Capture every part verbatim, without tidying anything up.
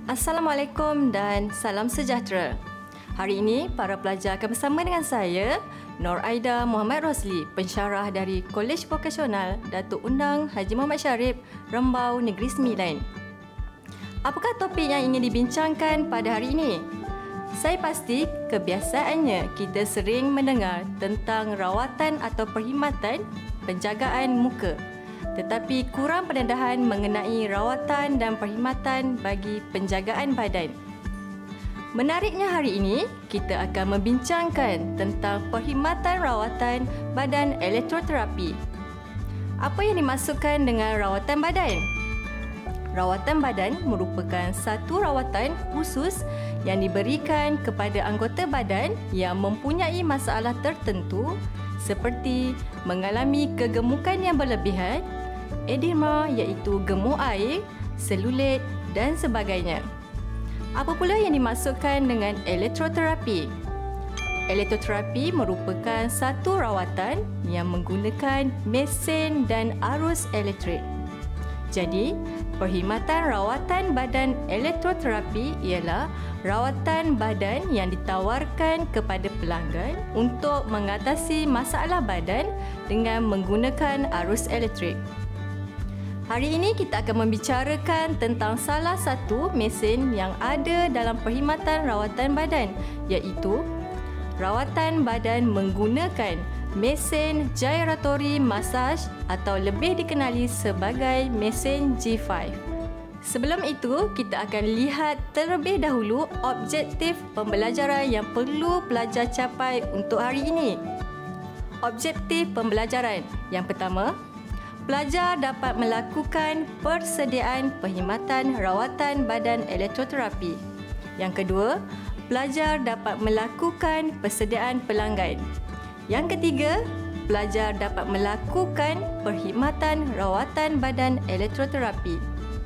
Assalamualaikum dan salam sejahtera. Hari ini, para pelajar akan bersama dengan saya, Nur Aida Muhammad Rosli, pensyarah dari Kolej Vokasional Datuk Undang Haji Muhammad Sharif, Rembau Negeri Sembilan. Apakah topik yang ingin dibincangkan pada hari ini? Saya pasti kebiasaannya kita sering mendengar tentang rawatan atau perkhidmatan penjagaan muka, tetapi kurang pendedahan mengenai rawatan dan perkhidmatan bagi penjagaan badan. Menariknya hari ini, kita akan membincangkan tentang perkhidmatan rawatan badan elektroterapi. Apa yang dimaksudkan dengan rawatan badan? Rawatan badan merupakan satu rawatan khusus yang diberikan kepada anggota badan yang mempunyai masalah tertentu seperti mengalami kegemukan yang berlebihan, edema iaitu gemuk air, selulit dan sebagainya. Apa pula yang dimaksudkan dengan elektroterapi? Elektroterapi merupakan satu rawatan yang menggunakan mesin dan arus elektrik. Jadi, perkhidmatan rawatan badan elektroterapi ialah rawatan badan yang ditawarkan kepada pelanggan untuk mengatasi masalah badan dengan menggunakan arus elektrik. Hari ini kita akan membicarakan tentang salah satu mesin yang ada dalam perkhidmatan rawatan badan, iaitu rawatan badan menggunakan mesin gyratory massage atau lebih dikenali sebagai mesin G lima. Sebelum itu, kita akan lihat terlebih dahulu objektif pembelajaran yang perlu pelajar capai untuk hari ini. Objektif pembelajaran yang pertama, pelajar dapat melakukan persediaan perkhidmatan rawatan badan elektroterapi. Yang kedua, pelajar dapat melakukan persediaan pelanggan. Yang ketiga, pelajar dapat melakukan perkhidmatan rawatan badan elektroterapi.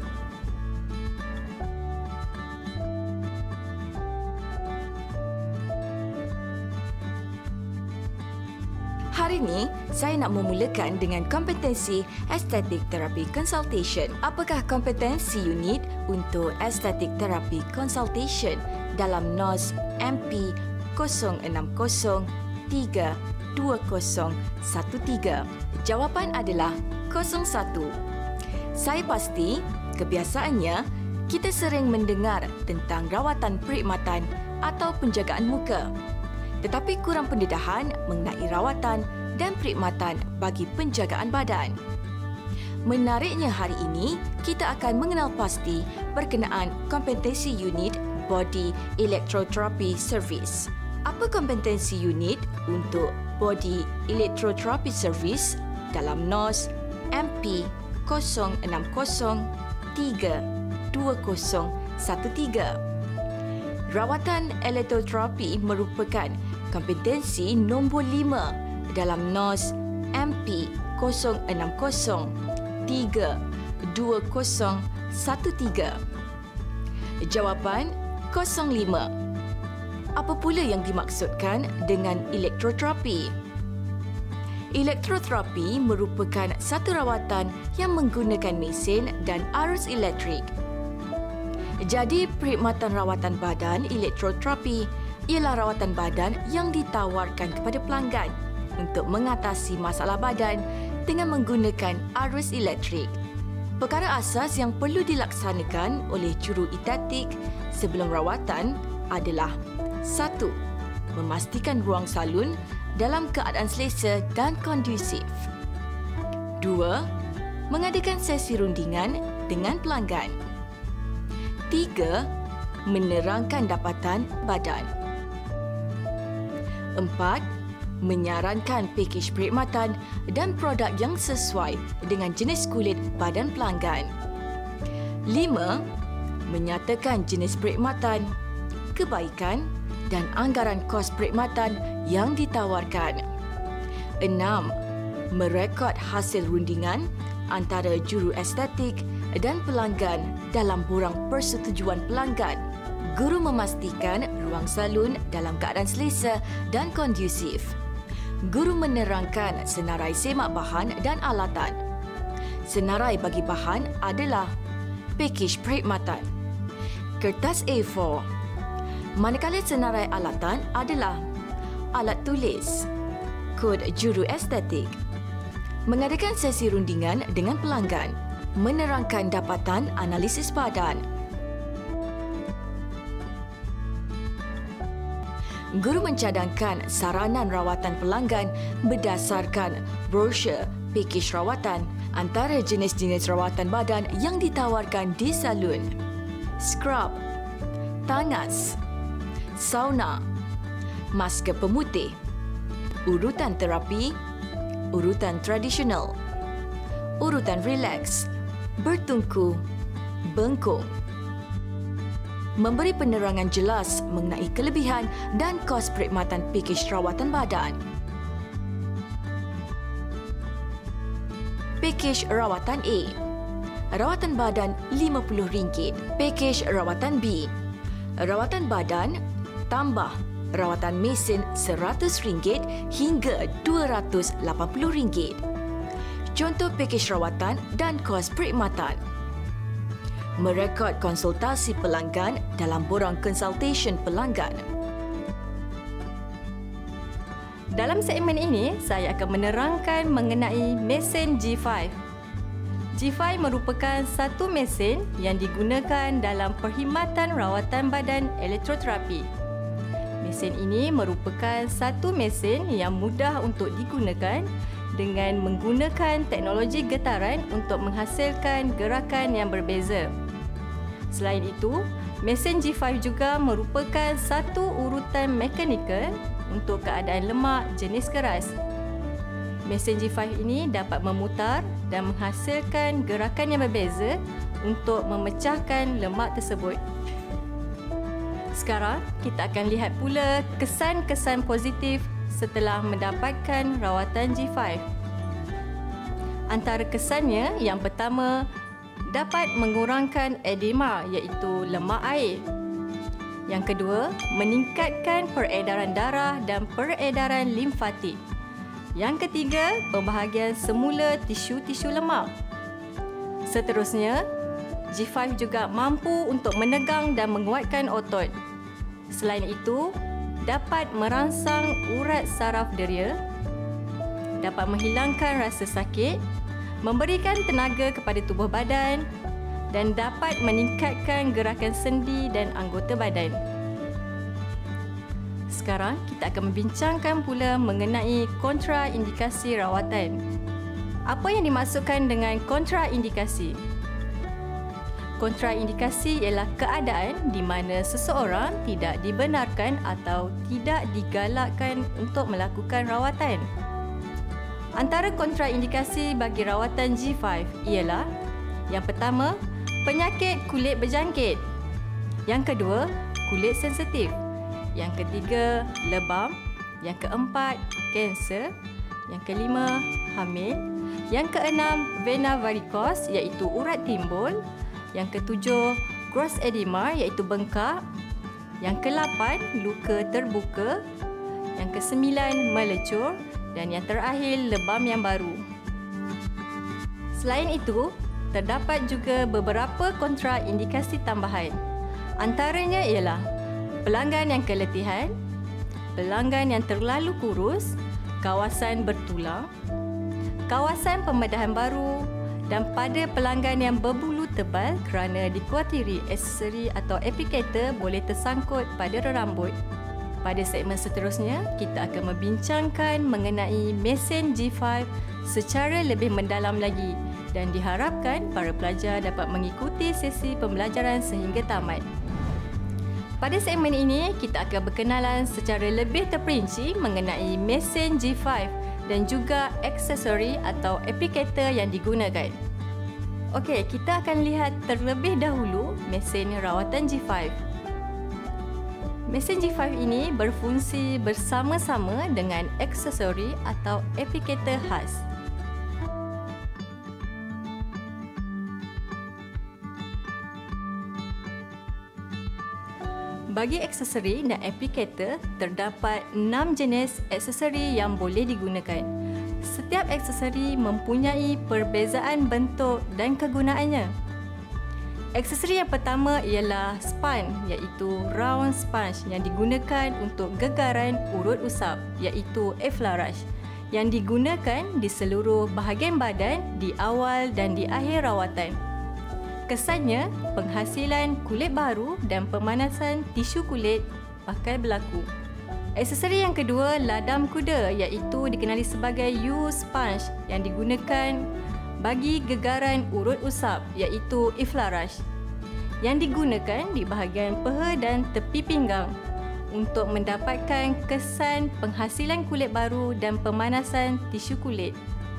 Hari ini, saya nak memulakan dengan kompetensi Aesthetic Therapy Consultation. Apakah kompetensi unit untuk Aesthetic Therapy Consultation dalam N O S M P kosong enam kosong tiga dua kosong satu tiga? Jawapan adalah kosong satu. Saya pasti kebiasaannya kita sering mendengar tentang rawatan perkhidmatan atau penjagaan muka, tetapi kurang pendedahan mengenai rawatan dan perkhidmatan bagi penjagaan badan. Menariknya hari ini, kita akan mengenal pasti berkenaan kompetensi unit Body Electrotherapy Service. Apa kompetensi unit untuk Body Electrotherapy Service dalam N O S M P kosong enam kosong tiga dua kosong satu tiga? Rawatan elektroterapi merupakan kompetensi nombor lima dalam N O S M P kosong enam kosong tiga dua kosong satu tiga. Jawapan kosong lima. Apa pula yang dimaksudkan dengan elektroterapi? Elektroterapi merupakan satu rawatan yang menggunakan mesin dan arus elektrik. Jadi, perkhidmatan rawatan badan elektroterapi ialah rawatan badan yang ditawarkan kepada pelanggan untuk mengatasi masalah badan dengan menggunakan arus elektrik. Perkara asas yang perlu dilaksanakan oleh juru-estetik sebelum rawatan adalah: satu. Memastikan ruang salon dalam keadaan selesa dan kondusif. Dua. Mengadakan sesi rundingan dengan pelanggan. Tiga. Menerangkan dapatan badan. Empat. Menyarankan pakej perkhidmatan dan produk yang sesuai dengan jenis kulit badan pelanggan. Lima. Menyatakan jenis perkhidmatan, kebaikan dan anggaran kos perkhidmatan yang ditawarkan. Enam. Merekod hasil rundingan antara juru estetik dan pelanggan dalam borang persetujuan pelanggan. Guru memastikan ruang salon dalam keadaan selesa dan kondusif. Guru menerangkan senarai semak bahan dan alatan. Senarai bagi bahan adalah pakej perkhidmatan. kertas A four. Manakala senarai alatan adalah alat tulis, kod juru estetik, mengadakan sesi rundingan dengan pelanggan, menerangkan dapatan analisis badan. Guru mencadangkan saranan rawatan pelanggan berdasarkan brosur pakej rawatan antara jenis-jenis rawatan badan yang ditawarkan di salon. Scrub, tangas, sauna, masker pemutih, urutan terapi, urutan tradisional, urutan relax, bertungku, bengkung. Memberi penerangan jelas mengenai kelebihan dan kos perkhidmatan pakej rawatan badan. Pakej rawatan A, rawatan badan lima puluh ringgit. Pakej rawatan B, rawatan badan tambah rawatan mesin seratus ringgit hingga dua ratus lapan puluh ringgit. Contoh pakej rawatan dan kos perkhidmatan. Merekod konsultasi pelanggan dalam borang consultation pelanggan. Dalam segmen ini, saya akan menerangkan mengenai mesin G five. G five merupakan satu mesin yang digunakan dalam perkhidmatan rawatan badan elektroterapi. Mesin ini merupakan satu mesin yang mudah untuk digunakan dengan menggunakan teknologi getaran untuk menghasilkan gerakan yang berbeza. Selain itu, mesin G five juga merupakan satu urutan mekanikal untuk keadaan lemak jenis keras. Mesin G five ini dapat memutar dan menghasilkan gerakan yang berbeza untuk memecahkan lemak tersebut. Sekarang, kita akan lihat pula kesan-kesan positif setelah mendapatkan rawatan G five. Antara kesannya, yang pertama, dapat mengurangkan edema iaitu lemak air. Yang kedua, meningkatkan peredaran darah dan peredaran limfatik. Yang ketiga, pembahagian semula tisu-tisu lemak. Seterusnya, G five juga mampu untuk menegang dan menguatkan otot. Selain itu, dapat merangsang urat saraf deria, dapat menghilangkan rasa sakit, memberikan tenaga kepada tubuh badan dan dapat meningkatkan gerakan sendi dan anggota badan. Sekarang, kita akan membincangkan pula mengenai kontraindikasi rawatan. Apa yang dimaksudkan dengan kontraindikasi? Kontraindikasi ialah keadaan di mana seseorang tidak dibenarkan atau tidak digalakkan untuk melakukan rawatan. Antara kontraindikasi bagi rawatan G five ialah yang pertama, penyakit kulit berjangkit. Yang kedua, kulit sensitif. Yang ketiga, lebam. Yang keempat, kanser. Yang kelima, hamil. Yang keenam, vena varicose iaitu urat timbul. Yang ketujuh, gross edema iaitu bengkak. Yang kelapan, luka terbuka. Yang kesembilan, melecur. Dan yang terakhir, lebam yang baru. Selain itu, terdapat juga beberapa kontraindikasi tambahan. Antaranya ialah pelanggan yang keletihan, pelanggan yang terlalu kurus, kawasan bertulang, kawasan pembedahan baru dan pada pelanggan yang berbulu tebal kerana dikhawatiri aksesori atau applicator boleh tersangkut pada rambut. Pada segmen seterusnya, kita akan membincangkan mengenai mesin G five secara lebih mendalam lagi dan diharapkan para pelajar dapat mengikuti sesi pembelajaran sehingga tamat. Pada segmen ini, kita akan berkenalan secara lebih terperinci mengenai mesin G five dan juga aksesori atau applicator yang digunakan. Okey, kita akan lihat terlebih dahulu mesin rawatan G five. Mesin G five ini berfungsi bersama-sama dengan aksesori atau applicator khas. Bagi aksesori dan applicator, terdapat enam jenis aksesori yang boleh digunakan. Setiap aksesori mempunyai perbezaan bentuk dan kegunaannya. Aksesori yang pertama ialah span, iaitu round sponge yang digunakan untuk gegaran urut usap, iaitu effleurage, yang digunakan di seluruh bahagian badan di awal dan di akhir rawatan. Kesannya, penghasilan kulit baru dan pemanasan tisu kulit bakal berlaku. Aksesori yang kedua, ladam kuda, iaitu dikenali sebagai U-sponge yang digunakan bagi gegaran urut usap, iaitu effleurage, yang digunakan di bahagian peha dan tepi pinggang untuk mendapatkan kesan penghasilan kulit baru dan pemanasan tisu kulit.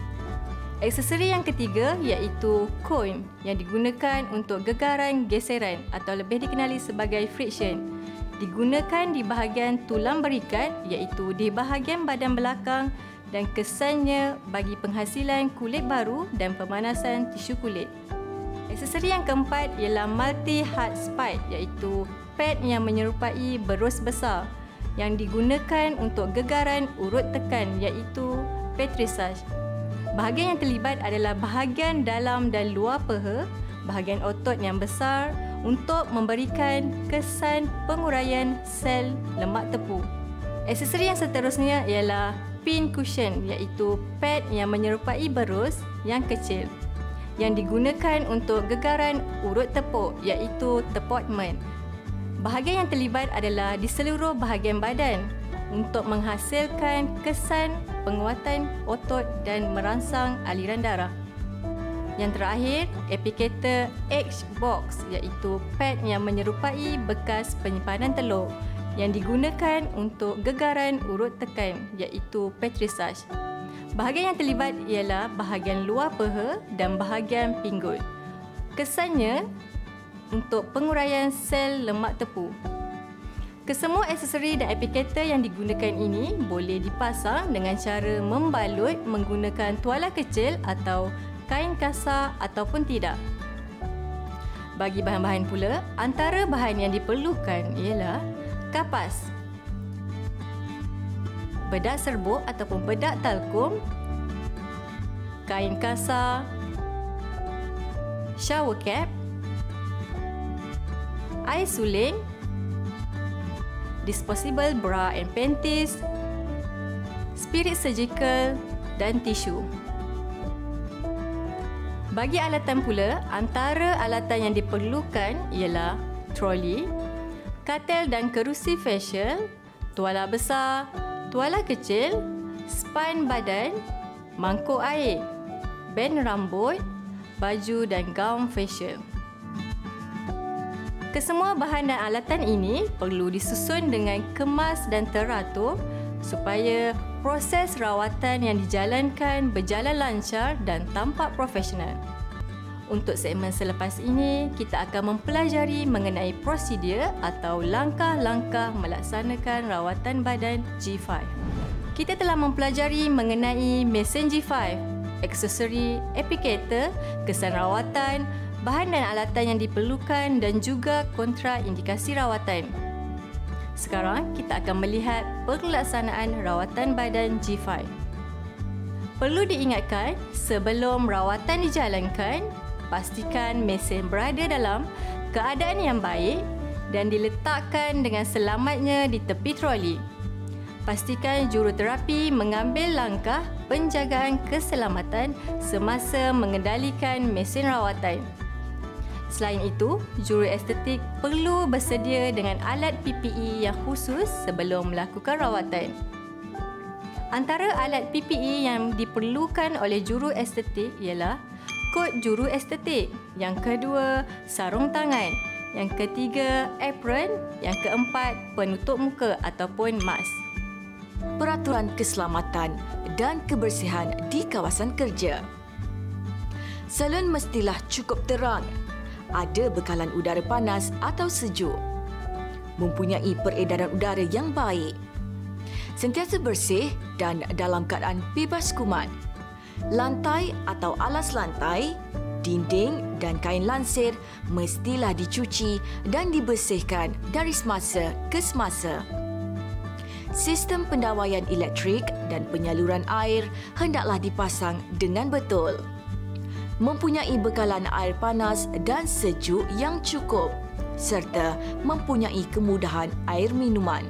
Aksesori yang ketiga iaitu comb yang digunakan untuk gegaran geseran atau lebih dikenali sebagai friction. Digunakan di bahagian tulang berikat iaitu di bahagian badan belakang dan kesannya bagi penghasilan kulit baru dan pemanasan tisu kulit. Aksesori yang keempat ialah multi-hard spike iaitu pad yang menyerupai berus besar yang digunakan untuk gegaran urut tekan iaitu petrissage. Bahagian yang terlibat adalah bahagian dalam dan luar peha, bahagian otot yang besar untuk memberikan kesan penguraian sel lemak tepu. Aksesori yang seterusnya ialah pin cushion iaitu pad yang menyerupai berus yang kecil yang digunakan untuk gegaran urut tepuk iaitu tepokment. Bahagian yang terlibat adalah di seluruh bahagian badan untuk menghasilkan kesan penguatan otot dan merangsang aliran darah. Yang terakhir, applicator H-box iaitu pad yang menyerupai bekas penyimpanan telur yang digunakan untuk gegaran urut tekan iaitu petrissage. Bahagian yang terlibat ialah bahagian luar peha dan bahagian pinggul. Kesannya untuk penguraian sel lemak tepu. Kesemua aksesori dan applicator yang digunakan ini boleh dipasang dengan cara membalut menggunakan tuala kecil atau kain kasar ataupun tidak. Bagi bahan-bahan pula, antara bahan yang diperlukan ialah kapas, bedak serbuk ataupun bedak talkum, kain kasar, shower cap, air suling, disposable bra and panties, spirit surgical dan tisu. Bagi alatan pula, antara alatan yang diperlukan ialah troli, katil dan kerusi facial, tuala besar, tuala kecil, span badan, mangkuk air, band rambut, baju dan gaun facial. Kesemua bahan dan alatan ini perlu disusun dengan kemas dan teratur supaya proses rawatan yang dijalankan berjalan lancar dan tampak profesional. Untuk segmen selepas ini, kita akan mempelajari mengenai prosedur atau langkah-langkah melaksanakan rawatan badan G lima. Kita telah mempelajari mengenai mesin G lima, aksesori, applicator, kesan rawatan, bahan dan alatan yang diperlukan dan juga kontraindikasi rawatan. Sekarang kita akan melihat pelaksanaan rawatan badan G lima. Perlu diingatkan, sebelum rawatan dijalankan, pastikan mesin berada dalam keadaan yang baik dan diletakkan dengan selamatnya di tepi troli. Pastikan juruterapi mengambil langkah penjagaan keselamatan semasa mengendalikan mesin rawatan. Selain itu, juru estetik perlu bersedia dengan alat P P E yang khusus sebelum melakukan rawatan. Antara alat P P E yang diperlukan oleh juru estetik ialah kot juru estetik, yang kedua sarung tangan, yang ketiga apron, yang keempat penutup muka ataupun mask. Peraturan keselamatan dan kebersihan di kawasan kerja. Salon mestilah cukup terang, ada bekalan udara panas atau sejuk, mempunyai peredaran udara yang baik, sentiasa bersih dan dalam keadaan bebas kuman. Lantai atau alas lantai, dinding dan kain lansir mestilah dicuci dan dibersihkan dari semasa ke semasa. Sistem pendawaian elektrik dan penyaluran air hendaklah dipasang dengan betul. mempunyai bekalan air panas dan sejuk yang cukup serta mempunyai kemudahan air minuman.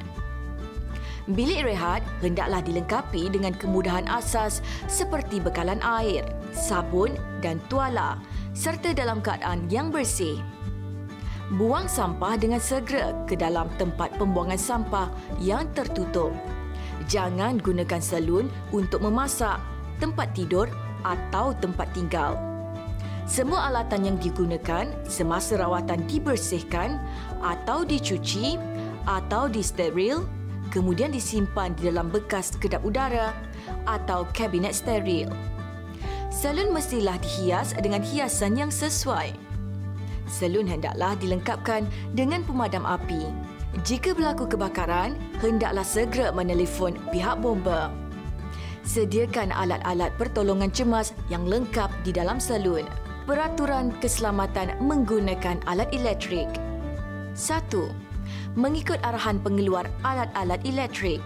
Bilik rehat hendaklah dilengkapi dengan kemudahan asas seperti bekalan air, sabun dan tuala serta dalam keadaan yang bersih. Buang sampah dengan segera ke dalam tempat pembuangan sampah yang tertutup. Jangan gunakan salun untuk memasak, tempat tidur atau tempat tinggal. Semua alatan yang digunakan semasa rawatan dibersihkan atau dicuci atau disteril, kemudian disimpan di dalam bekas kedap udara atau kabinet steril. Salun mestilah dihias dengan hiasan yang sesuai. Salun hendaklah dilengkapkan dengan pemadam api. Jika berlaku kebakaran, hendaklah segera menelefon pihak bomba. Sediakan alat-alat pertolongan cemas yang lengkap di dalam salun. Peraturan keselamatan menggunakan alat elektrik. Satu. Mengikut arahan pengeluar alat-alat elektrik.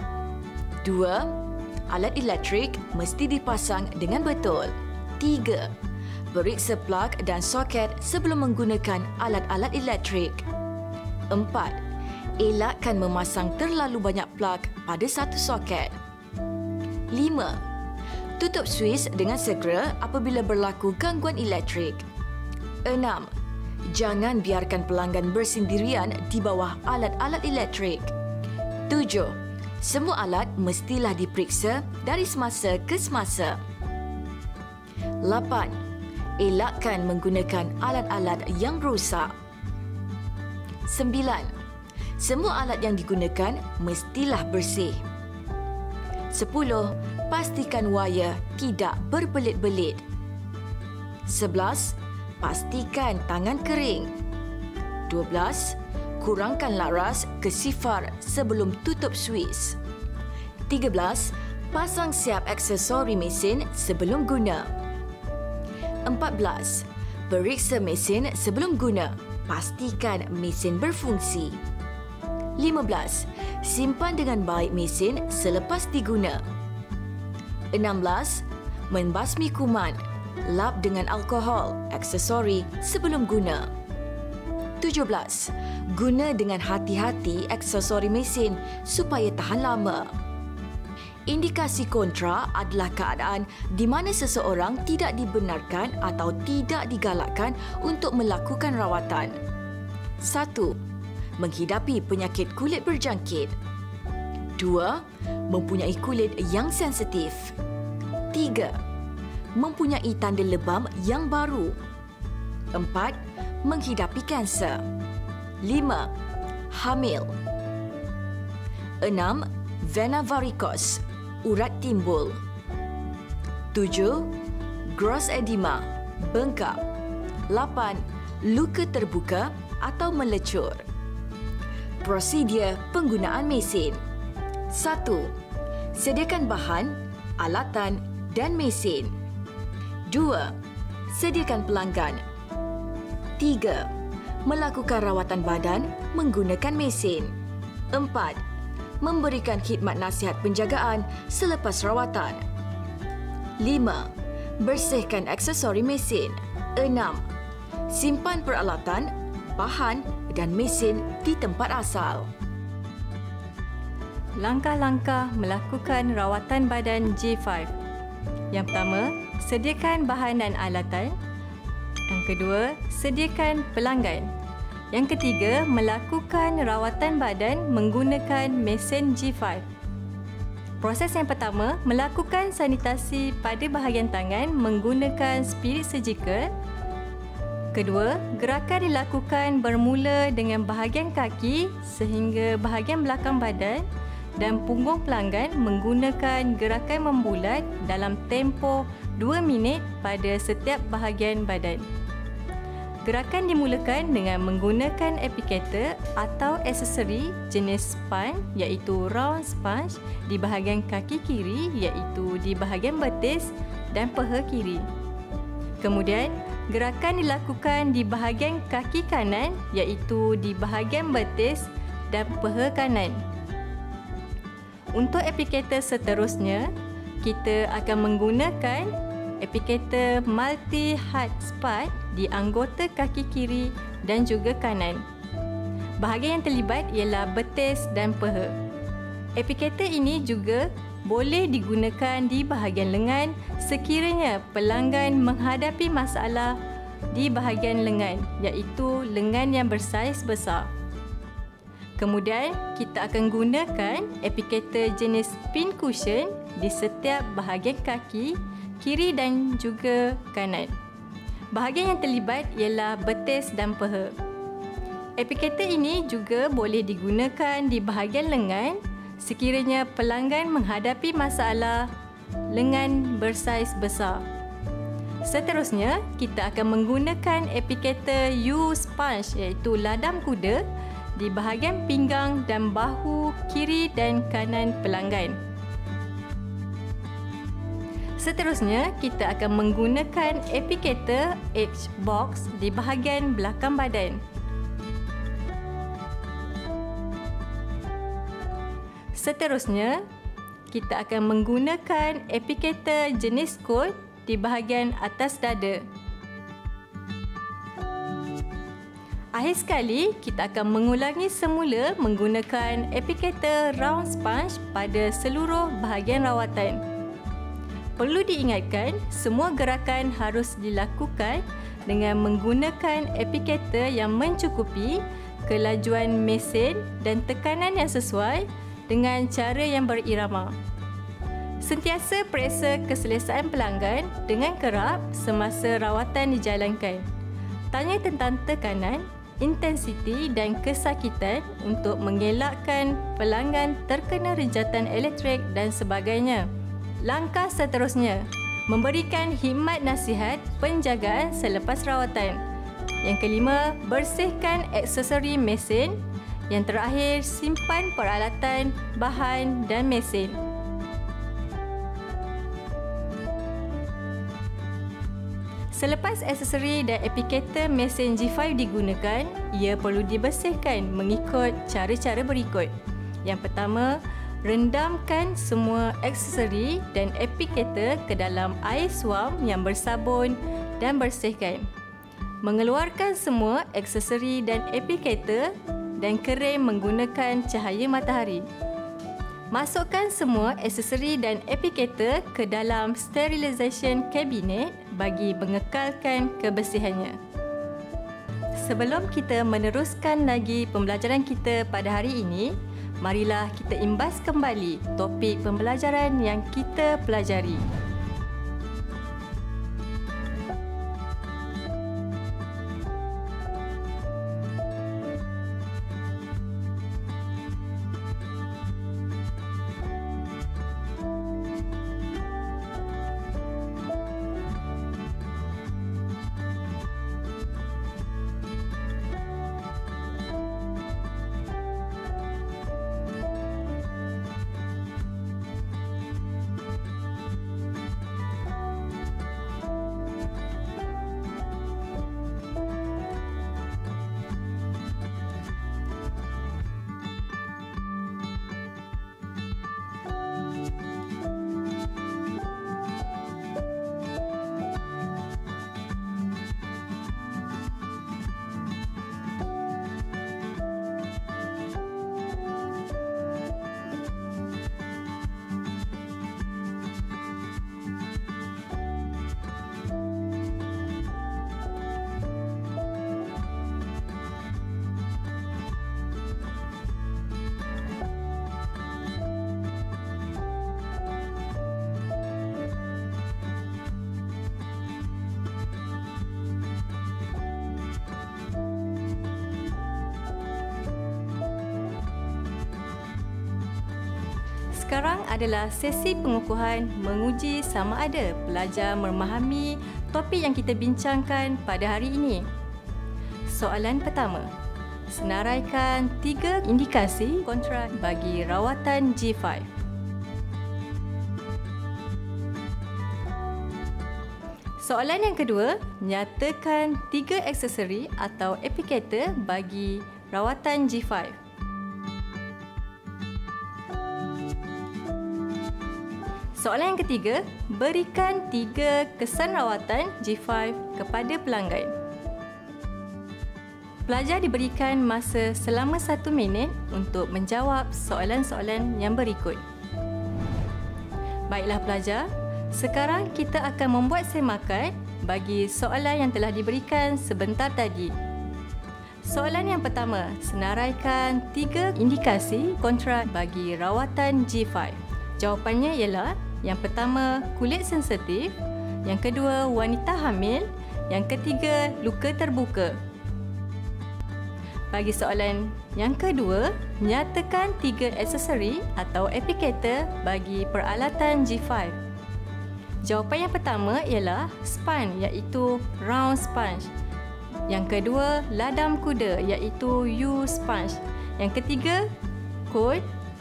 Dua. Alat elektrik mesti dipasang dengan betul. Tiga. Periksa plug dan soket sebelum menggunakan alat-alat elektrik. Empat. Elakkan memasang terlalu banyak plug pada satu soket. Lima. Tutup suis dengan segera apabila berlaku gangguan elektrik. Enam. Jangan biarkan pelanggan bersendirian di bawah alat-alat elektrik. Tujuh. Semua alat mestilah diperiksa dari semasa ke semasa. Lapan. Elakkan menggunakan alat-alat yang rosak. Sembilan. Semua alat yang digunakan mestilah bersih. Sepuluh. Pastikan wayar tidak berbelit-belit. Sebelas. Pastikan tangan kering. Dua belas. Kurangkan laras ke sifar sebelum tutup suis. Tiga belas. Pasang siap aksesori mesin sebelum guna. Empat belas. Periksa mesin sebelum guna. Pastikan mesin berfungsi. Lima belas. Simpan dengan baik mesin selepas diguna. Enam belas. Membasmi kuman. Lap dengan alkohol, aksesori sebelum guna. Tujuh belas. Guna dengan hati-hati aksesori mesin supaya tahan lama. Indikasi kontra adalah keadaan di mana seseorang tidak dibenarkan atau tidak digalakkan untuk melakukan rawatan. Satu. Menghidapi penyakit kulit berjangkit. Dua. Mempunyai kulit yang sensitif. Tiga. Mempunyai tanda lebam yang baru. Empat. Menghidapi kanser. Lima. Hamil. Enam. Vena varicose, urat timbul. Tujuh. Gross edema, bengkak. Lapan. Luka terbuka atau melecur. Prosedur penggunaan mesin. Satu. Sediakan bahan, alatan dan mesin. Dua. Sediakan pelanggan. Tiga. Melakukan rawatan badan menggunakan mesin. Empat. Memberikan khidmat nasihat penjagaan selepas rawatan. Lima. Bersihkan aksesori mesin. Enam. Simpan peralatan, bahan dan mesin di tempat asal. Langkah-langkah melakukan rawatan badan G lima. Yang pertama, sediakan bahan dan alatan. Yang kedua, sediakan pelanggan. Yang ketiga, melakukan rawatan badan menggunakan mesin G lima. Proses yang pertama, melakukan sanitasi pada bahagian tangan menggunakan spirit surgical. Kedua, gerakan dilakukan bermula dengan bahagian kaki sehingga bahagian belakang badan dan punggung pelanggan menggunakan gerakan membulat dalam tempoh dua minit pada setiap bahagian badan. Gerakan dimulakan dengan menggunakan applicator atau aksesori jenis sponge iaitu round sponge di bahagian kaki kiri iaitu di bahagian betis dan paha kiri. Kemudian, gerakan dilakukan di bahagian kaki kanan iaitu di bahagian betis dan paha kanan. Untuk applicator seterusnya, kita akan menggunakan applicator multi hard spot di anggota kaki kiri dan juga kanan. Bahagian yang terlibat ialah betis dan peha. Applicator ini juga boleh digunakan di bahagian lengan sekiranya pelanggan menghadapi masalah di bahagian lengan, iaitu lengan yang bersaiz besar. Kemudian, kita akan gunakan applicator jenis pin cushion di setiap bahagian kaki, kiri dan juga kanan. Bahagian yang terlibat ialah betis dan peha. Applicator ini juga boleh digunakan di bahagian lengan sekiranya pelanggan menghadapi masalah lengan bersaiz besar. Seterusnya, kita akan menggunakan applicator U-sponge iaitu ladam kuda di bahagian pinggang dan bahu kiri dan kanan pelanggan. Seterusnya, kita akan menggunakan applicator H-box di bahagian belakang badan. Seterusnya, kita akan menggunakan applicator jenis coat di bahagian atas dada. Akhir sekali, kita akan mengulangi semula menggunakan applicator round sponge pada seluruh bahagian rawatan. Perlu diingatkan, semua gerakan harus dilakukan dengan menggunakan applicator yang mencukupi kelajuan mesin dan tekanan yang sesuai dengan cara yang berirama. Sentiasa periksa keselesaan pelanggan dengan kerap semasa rawatan dijalankan. Tanya tentang tekanan, intensiti dan kesakitan untuk mengelakkan pelanggan terkena rejatan elektrik dan sebagainya. Langkah seterusnya, memberikan khidmat nasihat penjagaan selepas rawatan. Yang kelima, bersihkan aksesori mesin. Yang terakhir, simpan peralatan, bahan dan mesin. Selepas aksesori dan applicator mesin G five digunakan, ia perlu dibersihkan mengikut cara-cara berikut. Yang pertama, rendamkan semua aksesori dan applicator ke dalam air suam yang bersabun dan bersihkan. Mengeluarkan semua aksesori dan applicator dan kering menggunakan cahaya matahari. Masukkan semua aksesori dan applicator ke dalam sterilization cabinet bagi mengekalkan kebersihannya. Sebelum kita meneruskan lagi pembelajaran kita pada hari ini, marilah kita imbas kembali topik pembelajaran yang kita pelajari. Sekarang adalah sesi pengukuhan menguji sama ada pelajar memahami topik yang kita bincangkan pada hari ini. Soalan pertama. Senaraikan tiga indikasi kontrak bagi rawatan G five. Soalan yang kedua, nyatakan tiga aksesori atau applicator bagi rawatan G five. Soalan yang ketiga, berikan tiga kesan rawatan G lima kepada pelanggan. Pelajar diberikan masa selama satu minit untuk menjawab soalan-soalan yang berikut. Baiklah pelajar, sekarang kita akan membuat semakan bagi soalan yang telah diberikan sebentar tadi. Soalan yang pertama, senaraikan tiga indikasi kontrak bagi rawatan G lima. Jawapannya ialah yang pertama, kulit sensitif, yang kedua, wanita hamil, yang ketiga, luka terbuka. Bagi soalan yang kedua, nyatakan tiga aksesori atau applicator bagi peralatan G lima. Jawapan yang pertama ialah sponge iaitu round sponge. Yang kedua, ladam kuda iaitu U-sponge. Yang ketiga, kod.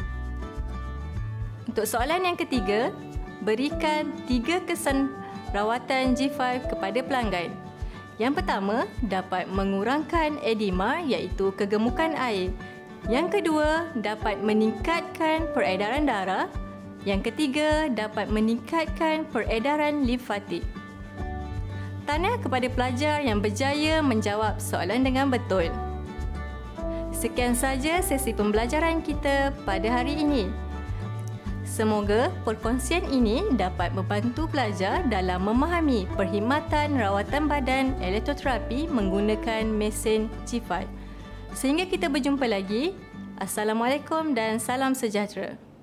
Untuk soalan yang ketiga, berikan tiga kesan rawatan G lima kepada pelanggan. Yang pertama, dapat mengurangkan edema iaitu kegemukan air. Yang kedua, dapat meningkatkan peredaran darah. Yang ketiga, dapat meningkatkan peredaran limfatik. Tahniah kepada pelajar yang berjaya menjawab soalan dengan betul. Sekian saja sesi pembelajaran kita pada hari ini. Semoga perkongsian ini dapat membantu pelajar dalam memahami perkhidmatan rawatan badan elektroterapi menggunakan mesin G lima. Sehingga kita berjumpa lagi. Assalamualaikum dan salam sejahtera.